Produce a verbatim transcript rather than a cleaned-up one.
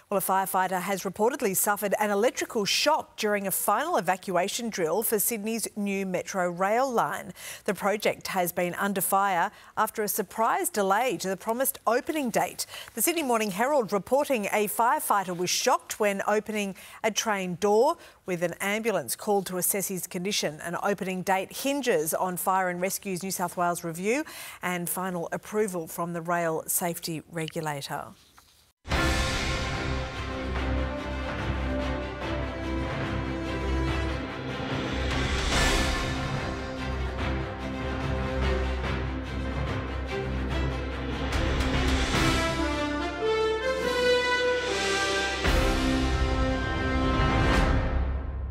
Well, a firefighter has reportedly suffered an electrical shock during a final evacuation drill for Sydney's new metro rail line. The project has been under fire after a surprise delay to the promised opening date. The Sydney Morning Herald reporting a firefighter was shocked when opening a train door, with an ambulance called to assess his condition. An opening date hinges on Fire and Rescue's New South Wales review and final approval from the rail safety regulator.